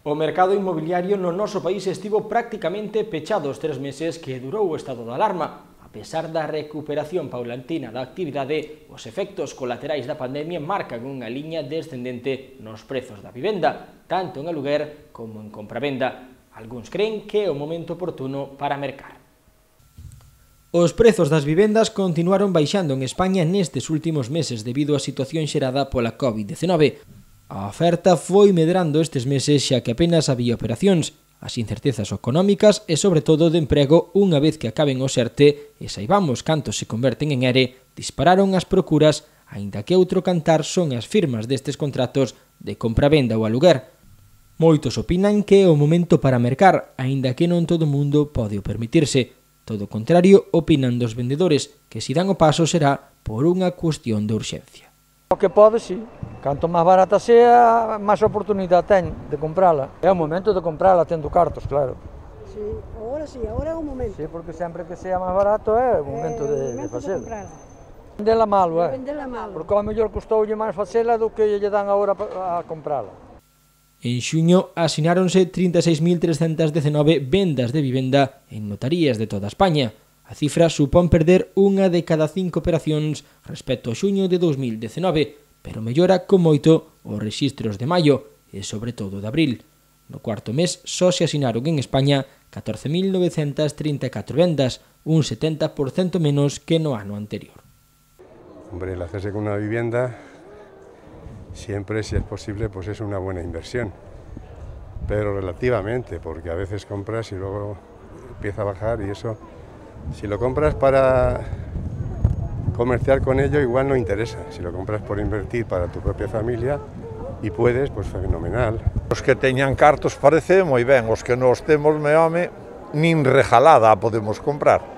O mercado inmobiliario no noso país estivo prácticamente pechado os 3 meses que durou o estado de alarma. A pesar da recuperación paulatina da actividade, os efectos colaterais da pandemia marcan unha liña descendente nos prezos da vivenda, tanto en aluguer como en compravenda. Algúns creen que é o momento oportuno para mercar. Os prezos das vivendas continuaron baixando en España nestes últimos meses debido á situación xerada pola COVID-19. A oferta foi medrando estes meses xa que apenas había operacións, as incertezas económicas e sobre todo de emprego unha vez que acaben o ERTE e saibamos cantos se converten en ERE, dispararon as procuras, aínda que outro cantar son as firmas destes contratos de compravenda ou aluguer. Moitos opinan que é o momento para mercar, aínda que non todo o mundo pode o permitirse. Todo o contrario opinan dos vendedores, que se dan o paso será por unha cuestión de urxencia. O que pode, sí. Canto máis barata sea, máis oportunidade ten de comprala. É o momento de comprala tendo cartos, claro. Sí, agora é o momento. Sí, porque sempre que sea máis barato é o momento de facelo. Vendela malo, é? Vendela malo. Porque ao mellor custoulle máis facela do que lle dan agora a comprala. En xuño asináronse 36.319 vendas de vivenda en notarías de toda España. A cifra supón perder unha de cada 5 operacións respecto ao xuño de 2019, pero mellora con moito os rexistros de maio e sobre todo de abril. No cuarto mes só se asinaron en España 14.934 vendas, un 70% menos que no ano anterior. Hombre, el hacerse con una vivienda siempre, si es posible, pues es una buena inversión, pero relativamente, porque a veces compras y luego empieza a bajar y eso, si lo compras para comerciar con ello igual no interesa, si lo compras por invertir para tu propia familia y puedes, pues fenomenal. Os que teñan cartos parece moi ben, os que nos temos, me home, nin rejalada podemos comprar.